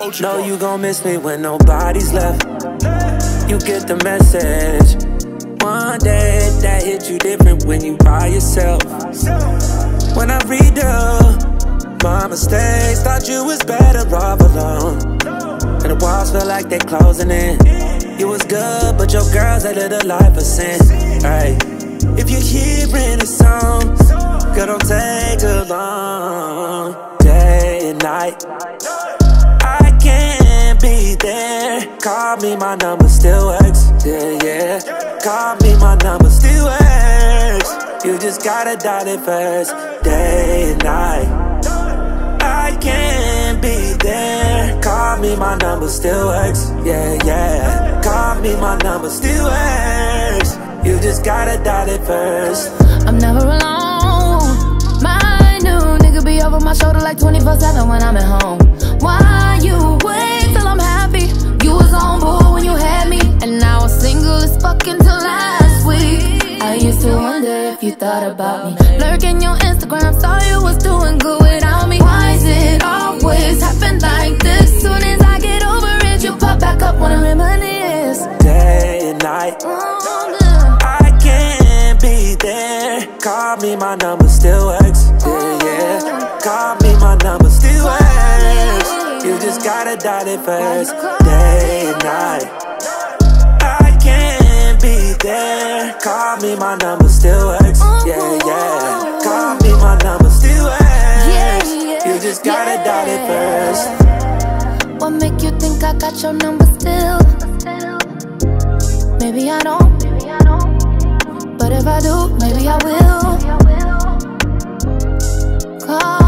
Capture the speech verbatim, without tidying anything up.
Know you gon' miss me when nobody's left. You get the message. One day that hit you different when you by yourself. When I read up my mistakes, thought you was better off alone. And the walls feel like they closing in. You was good, but your girls, they lived a life of sin. Hey, if you're hearing a song, girl, don't take too long. Day and night, I can't be there. Call me, my number still works. Yeah, yeah. Call me, my number still works. You just gotta dial it first. Day and night, I can't be there. Call me, my number still works. Yeah, yeah. Call me, my number still works. You just gotta dial it first. I'm never alone. My new nigga be over my shoulder like twenty-four seven when I'm at home. Why you wait till I'm happy? You was on board when you had me, and now I'm single as fuck until last week. I used to wonder if you thought about me. Lurking your Instagram, saw you was doing good without me. Why is it always happen like this? Soon as I get over it, you pop back up, wanna reminisce. Day and night, I can't be there. Call me, my number still works. Yeah, yeah. Call me, my number still works. You just gotta dial it first. Day and night, I can't be there. Call me, my number still works. Yeah, yeah. Call me, my number still works. You just gotta dial it first. What make you think I got your number still? Maybe I don't. But if I do, maybe I will. Call